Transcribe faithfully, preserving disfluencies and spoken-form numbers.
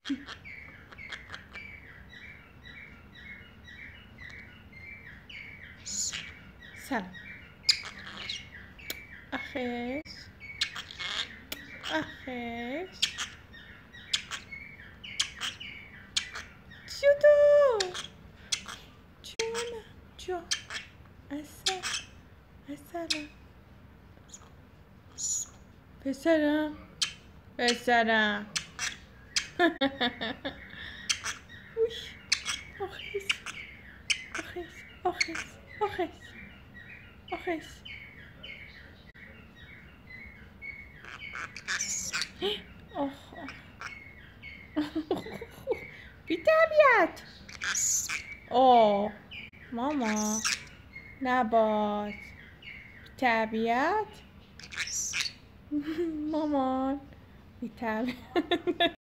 سلام. آخیش آخیش جودو جونم جو اصلا اصلا پسرم پسرم آخیش آخیش آخیش آخیش آخیش آخ بی تربیت. اوه ماما نباش بی تربیت. مامان بی تربیت.